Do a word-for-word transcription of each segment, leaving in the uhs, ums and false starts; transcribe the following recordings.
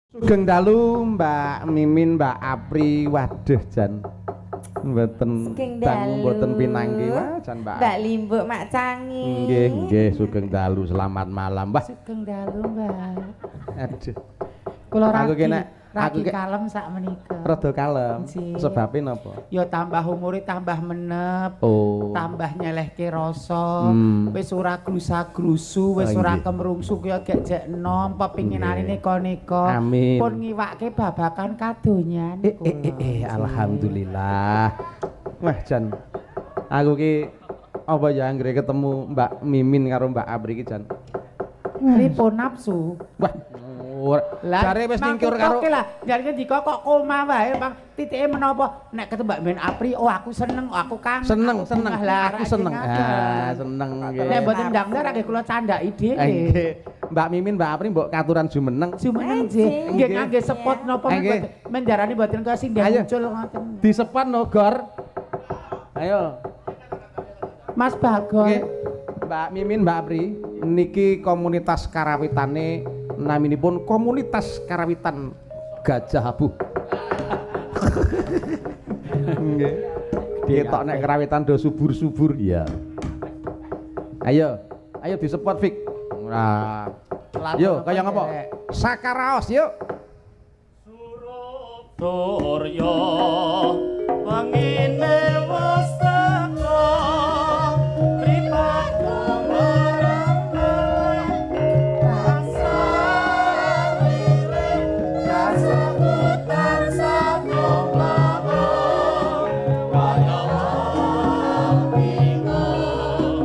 Sugeng dalu Mbak Mimin, Mbak Apri, waduh jan mboten dangu mboten pinanggi wah jan Mbak. Mbak Limbuk Mak Cangi. Nggih, nggih sugeng dalu selamat malam, Mbah. Sugeng dalu, Mbak. Aduh. Kula aku ragi, kena ragi aku kalem sak menika. Rada kalem. Sebabnya napa? Ya tambah umure tambah menep. Oh. Tambah nyelehke rasa. Hmm. Wis ora grusa-grusu, wis Oh, ora nggih. kemrungsuk ya gek jek enom pepinginane neka-neka. Amin. Pun ngiwake babakan kadonyan. Eh, eh, eh, eh, alhamdulillah. Wah, Jan. Aku ki apa ya anggere ketemu Mbak Mimin karo Mbak Apri ki, Jan. Pripun nafsu? Wah, jare wis nyingkur karo. Oke lah, jare dika kok koma wae, Bang. Titike menapa? Nek ketemu Mbak Mimin Apri, oh aku seneng, oh aku kangen. Seneng, aku seneng. lah, Aku seneng. Ah, seneng nggih. Nek mboten ndang-ndang nggih kula candhaki dhewe. Nggih. Mbak Mimin, Mbak Apri mbok katuran jumeneng. Jumeneng nggih. Nggih ngangge spot napa menjarani mboten kaya sing muncul ngoten. Disepot no, Gor. Ayo. Mas Bagor. Nggih. Mbak Mimin, Mbak Apri, niki komunitas karawitane naminipun komunitas karawitan Gajah Abu. Nggih. Ketok nek karawitan do subur-subur ya. Ayo, ayo disepot Fik. Nah. Yo, kaya ngapa? Sakaraos yuk. Surya wangine wis teka pripat marang rasa lire kasabutan saka lawa kaya bingung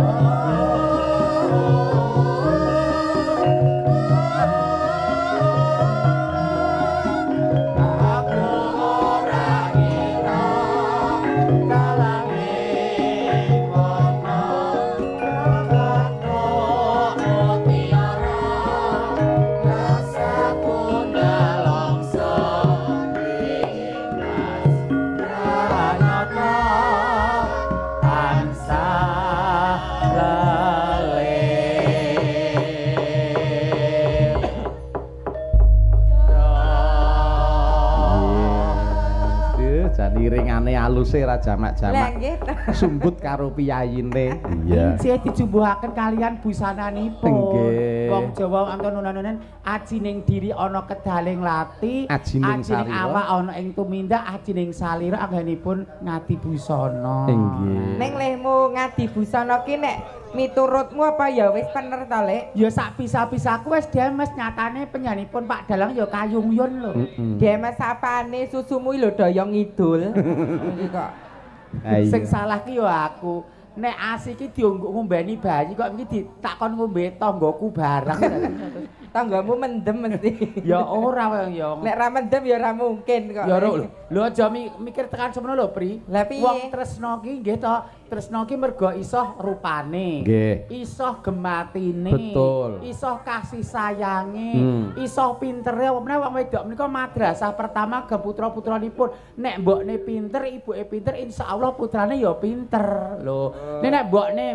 Iringane aluse ra jamak-jamak. Lah nggih. Sumbut karo piyayine. Iya. Sih dijumbuhaken kalian busananipun. Nggih. Wong Jawa angkon nunan aji ning diri ana kedaling lati, aji ning awak ana ing tumindak, aji ning salira anggenipun ngadi busana. Nggih. Ning lehmu ngadi busana ki nek miturutmu apa ya wis bener to, Lek? Ya sak bisa-bisaku wis demes nyatane penyanipun Pak Dalang ya kayung-yun lho. Demes apane susumu lho daya ngidul. Iki kok. Sing salah ki ya aku. Nek asi ki dionggo ngombeni bayi kok iki ditakon ngombe tanggoku barang. Tanggamu mendem mesti. Ya ora wong ya. Nek ra mendem ya ora mungkin kok. Ya lho. Lho aja mikir tekan semono lho, Pri. Lah piye? Wong tresno ki nggih to, tresno ki mergo iso rupane. Nggih. Iso gematine. Betul. Iso kasih sayange, Hmm. iso pintere. Apa meneh wong wedok menika madrasah pertama ge putra-putranipun. Nek mbokne pinter, ibuke pinter, insyaallah putrane ya pinter. Lho. Nek nek mbokne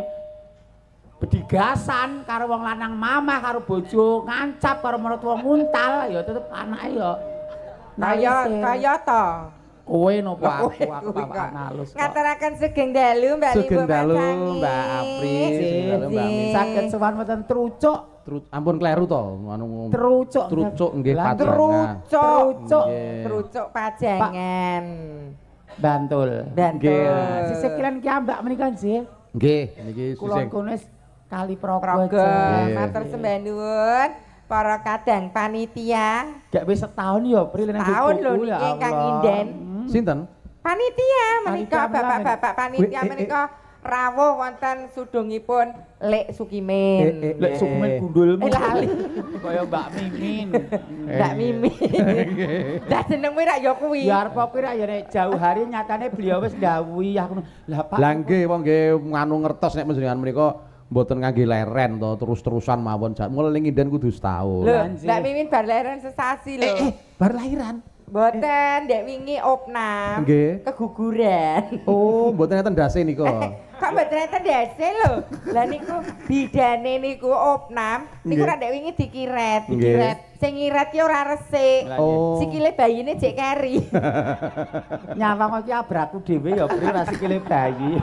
bedigasan karo wong lanang mamah karo bojo ngancap karo menurut wong nguntal ya tetep anake ya Kaya kaya to. kowe nopo aku aku bapak halus kok. Ngaturaken sugeng dalu Mbak Limbuk. Sugeng dalu Mbak Apri, sugeng dalu Mbak Mimin. Saged sowan wonten trucuk. Tru- ampun kleru to anu Trucuk. trucuk nggih Lah, pajangan. Trucuk. Nggih. Trucuk pajangan. Bantul. Bantul. Sisih kilen ki ambak menika nggih. Nggih, niki Kula sisih. kono wis kali progo. Progo. Nggih. Matur sembah nuwun para kadang panitia. Gak wis setahun ya Pri lene Setahun lho niki ingkang inden. Sinten? Panitia menika Panitia bapak-bapak panitia Eh, eh, menika rawuh wonten sudungipun Lek Sukimin. Eh, eh, lek sukumen gundulmu. Eh, lali. Kaya Mbak Mimin. Mbak Mimin. Dah jenengmu rak ya kuwi. Ya arep kuwi ra ya nek jauh hari nyatane beliau wis ndhawuhi aku. Lah Pak. Lah nggih wong nggih nganu ngertos nek panjenengan menika mboten ngangge leren to terus-terusan mawon. Mulai nginden kudu setahun. Lho, Mbak Mimin bar leren sesasi lho. Eh, eh, bar lahiran. Mboten, ndek wingi opnam. Nggih. Keguguran. Oh, mboten enten dase nika. Kok mboten enten dase lho. Lah niku bidane niku opnam, niku Nggih. ra ndek wingi dikiret. Nggih. Dikiret Sing ngiret ki ora resik. Oh. Sikile bayine jek keri. Nyawang iki abraku dhewe ya Pri ra sikile bayi.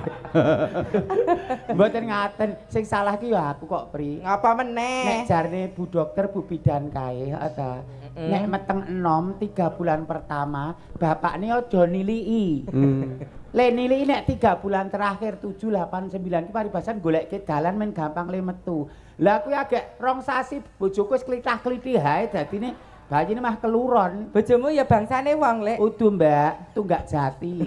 Mboten ngaten, sing salah ki ya aku kok Pri. Ngapa meneh? Nek jarine Bu Dokter Bu Bidan kae ada. Nek meteng enom tiga bulan pertama, bapakne aja nilii. Hmm. Le nilii nek tiga bulan terakhir tujuh, delapan, sembilan ki paribasan goleke dalan men gampang le metu. Lah kuwi agek rong sasi bojoku wis klitah-klitih hae dadine bayine mah keluron. Bojomu ya bangsane wong, Lek. Udu Mbak, tunggak jati.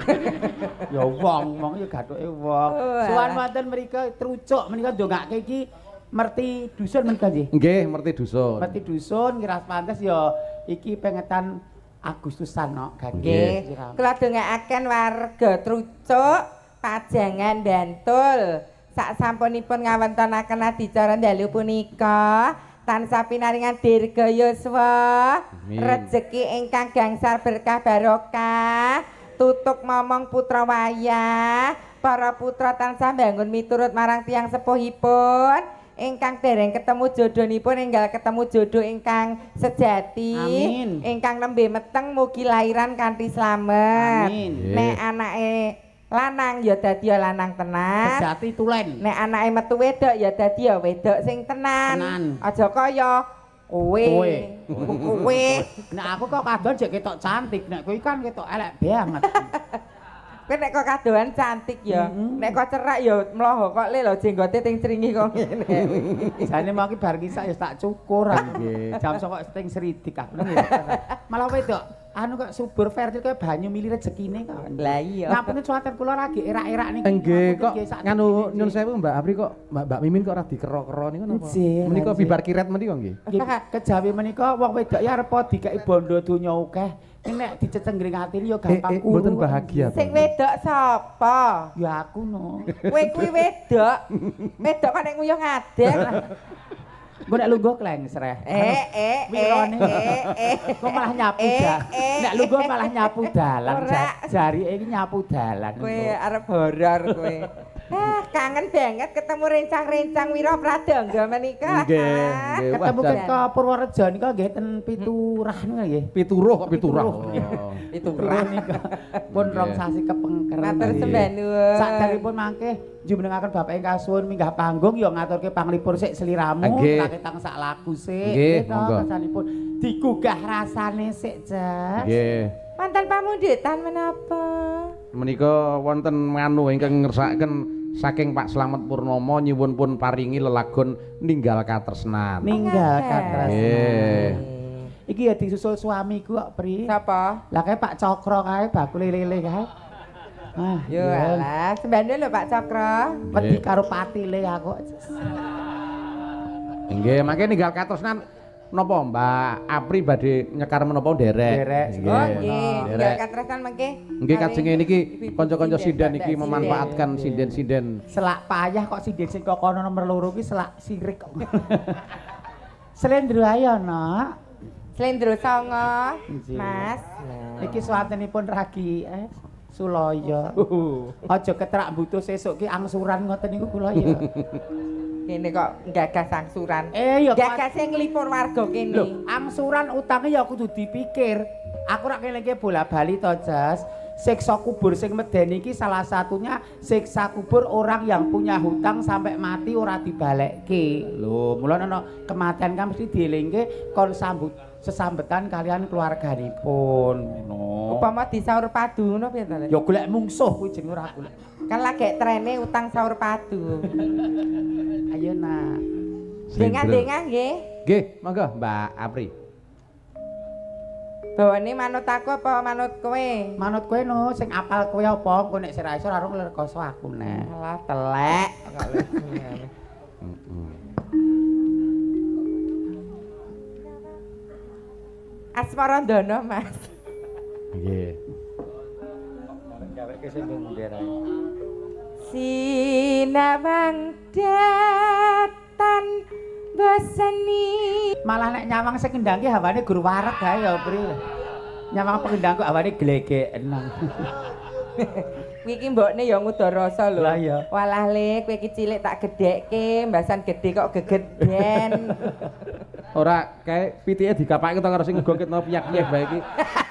Ya wong, wong ya gathuke wong. Wah. Suwan wonten mrika trucuk menika ndongake iki merti dusun menika nggih. Nggih, merti dusun. Merti dusun kira pantes ya iki pengetan Agustusan no Nggih. Kula dongaaken warga trucuk Pajangan Bantul. Sak sampunipun ngawontenaken adicara dalu punika tansah pinaringan dirga yuswa, rejeki ingkang gangsal berkah barokah, tutuk momong putra wayah, para putra tansah bangun miturut marang tiyang sepuhipun, ingkang dereng ketemu jodhonipun enggal ketemu jodoh ingkang sejati. Amin. Ingkang nembe meteng mugi lairan kanthi slamet. Amin. Nek anake lanang ya dadi ya lanang tenan. Sejati tulen. Nek anake metu wedok ya dadi ya wedok sing tenan. Tenan. Aja kaya kowe. Kowe. Kowe. Nek aku kok kadon jek ketok cantik, nek kowe kan ketok elek banget. Kowe nek kok kadoan cantik ya. Mm-hmm. Nek kok cerak ya mloho kok le lho jenggote ting cringi kok ngene. Jane mau ki bar kisak ya tak cukur. Nggih. Jam saka sting seridik aku nang. Malah wedok anu kok subur fertil kaya banyu mili rezekine kok. Lah iya. Ngapunten suwaten kula lagi erak-erak niki. Nggih, kok Nggih, sak nganu niki, nyun nggih. sewu Mbak Apri kok Mbak Mbak Mimin kok ora dikero-kero niku napa? Nggih, Menika nggih. bibar kiret menika nggih. Nggih, kejawi menika wong wedok ya arep dikai bondo donya akeh. Ning nek dicecenggring atine ya Eh, gampang eh, mboten kuru. bahagia. Sing Pak. wedok sapa? Ya aku no. Kowe kuwi wedok. Wedok kok nek nguyuh ngadeg. Engko nek lungguh klengsreh. Eh eh eh Wirone. eh eh. Kok malah nyapu Eh, dalan. eh, Nek lungguh malah nyapu dalan. Ora. Ja- Jari iki nyapu dalan. Kowe arep horor kowe. Ah, kangen banget ketemu rencang-rencang Wira Pradangga menika. Nggih, Ah, nggih. Wah, Ketemu jan- ke Purworejo nika nggih ten Piturah niku nggih. Pituruh kok pituruh. Pituruh. Oh. Piturah nika. Pun Nggih. rong sasi kepengker. Matur Nggih. sembah nuwun. Saderipun mangke jumenengaken Bapak ing kasuwun minggah panggung ya ngaturke panglipur sik seliramu Nggih. taketang sak lagu sik. Nggih, Nggih, monggo. kesanipun digugah rasane sik, Jas. Nggih. Wonten pamundutan menapa? Menika wonten nganu ingkang ngersakaken saking Pak Slamet Purnomo nyuwun pun paringi lelagon ninggal katresnan. Ninggal katresnan. Nggih. Iki ya disusul suamiku kok, Pri. Sapa? Lah kae Pak Cokro kae bakule lele kae. Ah, Yo iya. alah, sembah nuwun lho Pak Cakra. Wedi karo patile aku. Nggih, mangke ninggal katresnan napa Mbak Apri badhe nyekar menapa nderek? Nderek. Oh nggih, Nderek. nggih katresan mengke. Nggih kajenge niki Ibu-ibu kanca-kanca sinden, sinden badak iki sinden. memanfaatkan sinden-sinden. Selak payah kok sinden sing kok kono nomor loro ki selak sirik kok. Slendro ayo, Nak. Slendro songo, Nggih. Mas. Iki swatenipun ragi eh Suloyo. Aja ketrak butuh sesuk ki angsuran ngoten niku kula ya. Kene kok gagas angsuran. Eh ya Gagas sing nglipur warga kene. lho, angsuran utangnya ya kudu dipikir. Aku rak ngelingke bola-bali to, Jas. Siksa kubur sing medeni iki salah satunya siksa kubur orang yang punya hutang sampai mati ora dibalekke. Lho, mulane ana kematian kan mesti dielingke kon sambut sesambetan kalian keluarganipun. Ngono. Upama disaur padu ngono piye to? Ya golek mungsuh kuwi jenenge ora golek. Kan lagi trene utang saur padu. Ayo nak. Dengar-dengar nggih. Nggih, monggo Mbak Apri. Bawane manut aku apa manut kowe? Manut kowe no sing apal kowe apa? Kowe nek sira iso ora nglerkoso aku nek. Alah telek. Asmarandana, Mas. Nggih. Gaweke sing nderae. Sinawang datan boseni. Malah nek nyawang sing kendang ki hawane gur wareg gae ya, Pri. Nyawang pengendang kok hawane glegeken. Kuwi iki mbokne ya ngudarasa lho. Lah iya. Walah Le, kowe iki cilik tak gedhekke, mbasan gedhe kok gegeden. Ora kae pitike digapake to karo sing ngegoketno piyak-piyak bae iki.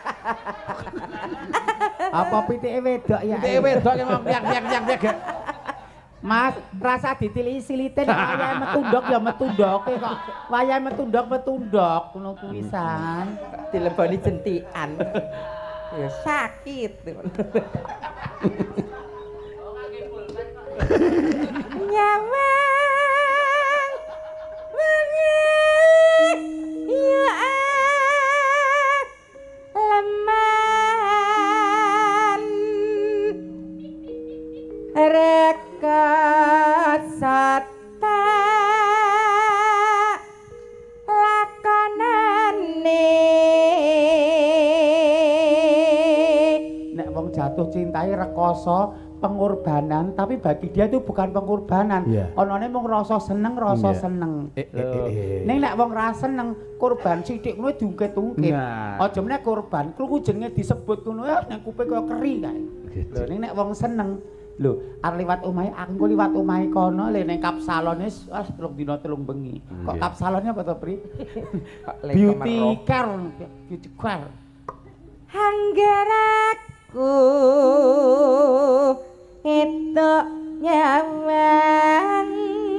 Apa pitike wedok ya? Pitike wedok ki ngomong piyak-piyak-piyak. Mas, rasa ditili silite nek wayahe metundok ya metundoke kok. Wayahe metundok metundok ngono kuwi san. Dileboni jentikan. Ya sakit. Nyawang meneh ya leman rekasata lakonane Nek wong jatuh cintai rekoso pengorbanan, tapi bagi dia itu bukan pengorbanan. Yeah. Onone mung rasa seneng, rasa Yeah. seneng. Eh, eh, eh, eh. Ning nek wong ra seneng, korban sithik ngono diungkit-ungkit. Nah. Aja meneh korban, krungu jenenge disebut ngono ya nang kuping kaya keri kae. Lho ning nek wong seneng, lho arep liwat omahe, aku engko liwat omahe kono le ning kapsalone wis telung dina telung bengi. Kok kapsalone apa to, Pri? Beauty care, beauty care. Hanggaraku itu nyawang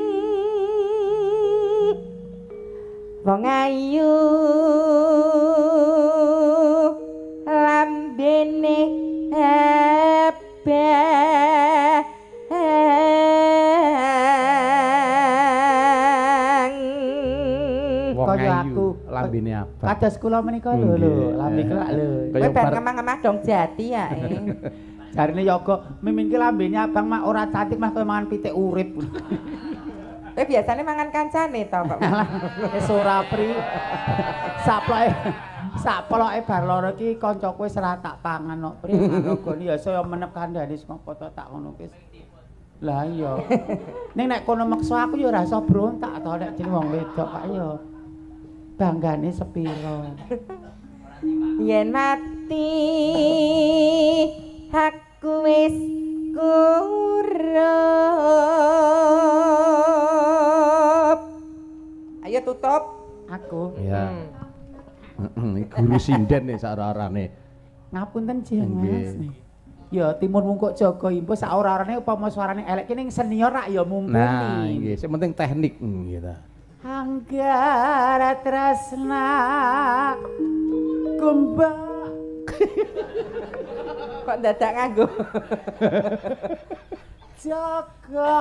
wong ayu lambene abang Wong Kaya ayu, aku lambene abang. Kados kula menika lho lho, Nggih. lambe kelak lho. kowe Kaya ben bar- ngemah-ngemah dong jati ya eh. Jarine yoga mimin ki lambene abang mah ora cantik mah kaya mangan pitik urip. Kowe biasane mangan kancane to kok. Wis ora Pri. Saploke saploke bar loro iki kancaku wis ora tak pangan kok Pri. Anagane ya saya menep kandhane sapa to tak ngono ki. Lah iya. Ning nek kono meksa aku ya ora iso brontak to nek jeneng wong wedok Pak ya. Banggane sepiro. Yen mati aku wis kurup. Ayo tutup. Aku Ya. Hmm. Heeh, guru sinden nih sararane. ngapunten Jeng Mas. Nggih. Ya timur mungkuk jaga impu sak ora-orane upama suarane elek ki ning senior rak ya mumpuni. Nah, nggih, sing penting teknik hmm, gitu. Anggara tresna kumbang Kok dadak nganggo? jaga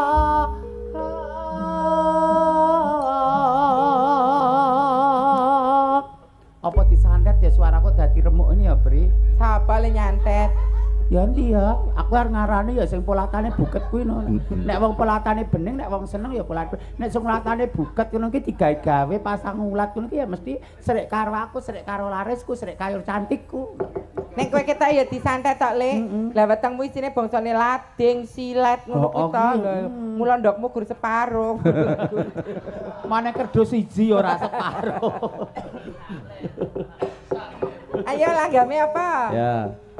apa disantet ya suaraku dadi remuk ini ya Bri. Sapa le nyantet? Ya ndi ya, aku arep ngarani ya sing polatane buket kuwi no. Nek wong polatane bening, nek wong seneng ya polat. Nek sing polatane buket ngono ki digawe-gawe pasang ulat ngono ki ya mesti srek karo aku, srek karo larisku, srek karo cantikku. Nek kowe ketok ya disantet tok le. Lah wetengmu isine bangsane lading, silet ngono Oh, kuwi oh, to. iya. Mula ndokmu gur separo. Mane kerdo siji ora separo. Ayo langgame apa? Ya.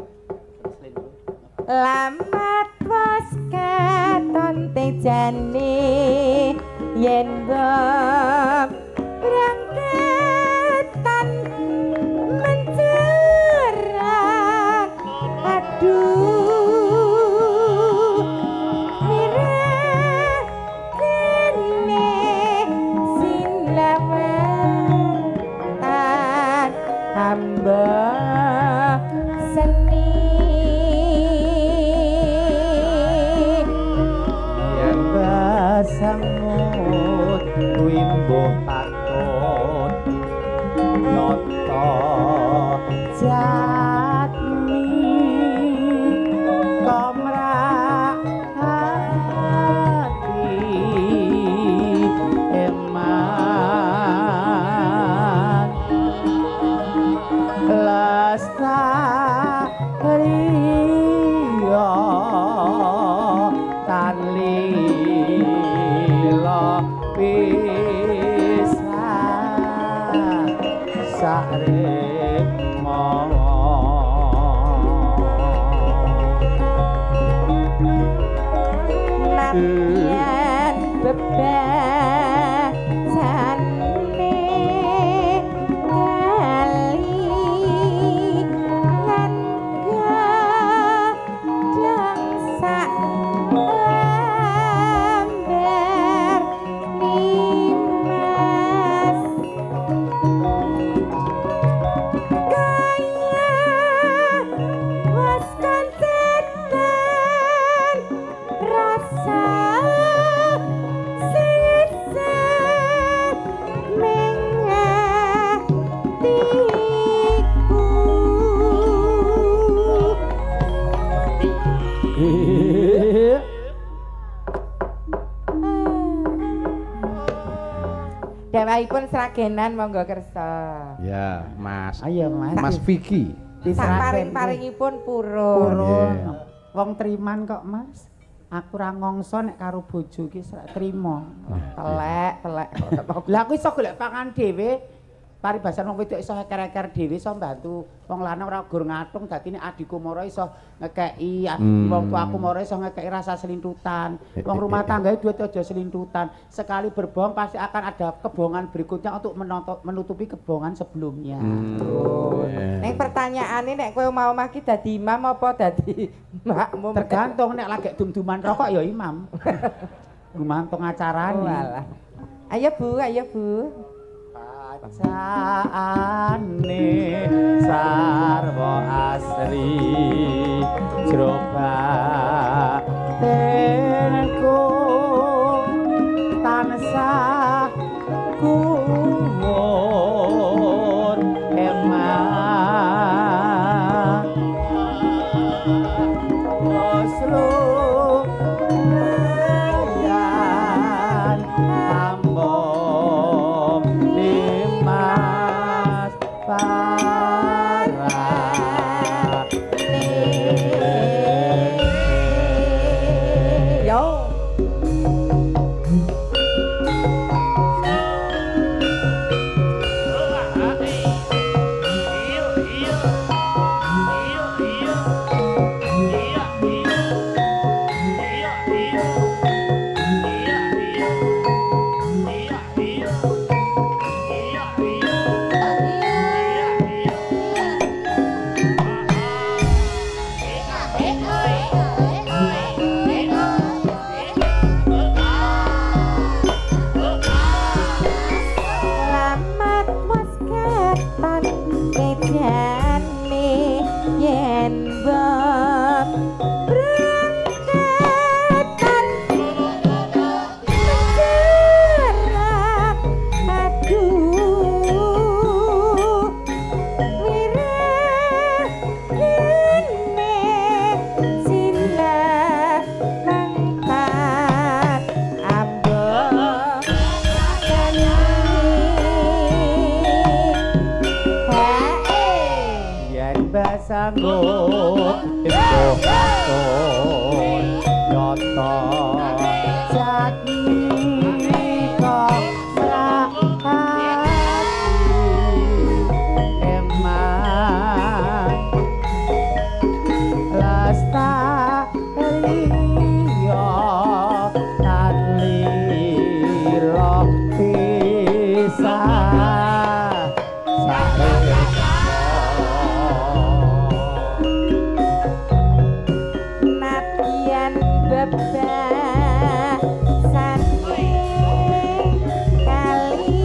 Lamat was katon tejane yen bab berangkatan mencerak aduh mirah kene sinlawatan hamba seni Samut kuwi mbuh patut nata jatmi komrahati eman lestari tan lila bisa sarep Piyambakipun sragenan monggo kersa. Ya, Mas. Ayo Mas. Mas Vicky. Sak paring-paringipun purun. Purun. Iya. Wong triman kok Mas. Aku ra ngongso nek karo bojo ki srak trima. Telek, telek. Lah aku iso golek pangan dhewe. Paribasan wong wedok iso eker-eker dhewe iso mbantu wong lanang ora gur ngatung dadi nek adikku mara iso ngekeki Hmm. wong tuaku mara iso ngekeki rasa selintutan. Wong rumah tanggae duit aja selintutan. Sekali berbohong pasti akan ada kebohongan berikutnya untuk menonto- menutupi kebohongan sebelumnya. Oh, iya. Ning pertanyaane nek kowe mau omah ki dadi imam apa dadi makmum? Tergantung nek lagi dum-duman rokok ya imam. Gumantung acarane. Oh, alah. Ayo Bu, ayo Bu. Pacaane sarwa asri jrobatenku tansah kuwur emang waslu yan tambong limas para Yo. Selamat was kapan mejane yen bab berangkatan menjerak aduh wirah kene sinar mangkat ambok yen basanggo embuh katon nyoto jati kok mrahati emang lastariyo tanlilo pisah Nadyan bebasan kali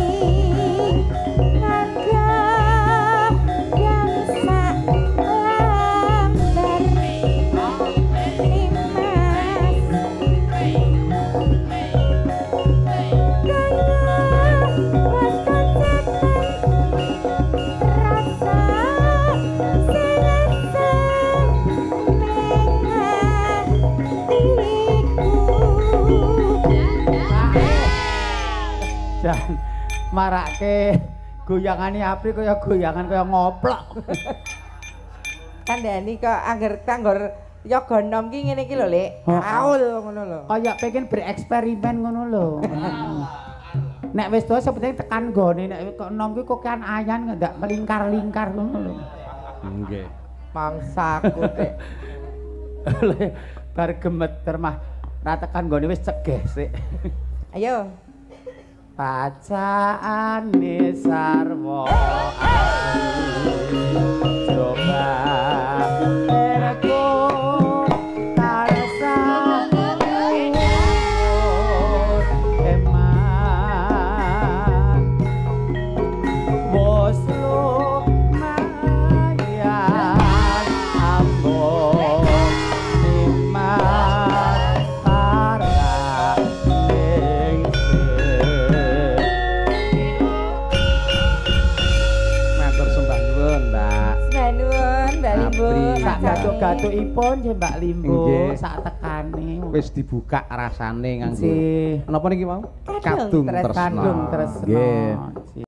naga yang sak lambar limas jan marake goyangane Apri kaya goyangan kaya ngoplok. Kandhani kok angger kanggor yoga nom ki ngene iki lho, Lek. Oh. Aul ngono lho. Kaya pengen bereksperimen ngono lho. Nek wis tuwa sepenting tekan gone nek kok nom ki kok kan ayan ndak melingkar-lingkar ngono lho. Nggih. Mangsaku, Dek. Bar gemeter mah ra tekan gone wis cegeh sik. Ayo. Pacaane sarwa asri coba terku tansah kuwur emang bos lumayan ambon limat para ning matur sembah nuwun Mbak Mbak Nuwun, Mbak Limbo. Apri. sak Mas Jami. gatuk-gatukipun nggih Mbak Limbo Nggih. sak tekan rasane. Wis dibuka rasane nganggo. Nggih. Napa niki mau? Kadung tresna. Kadung tresna. Nggih.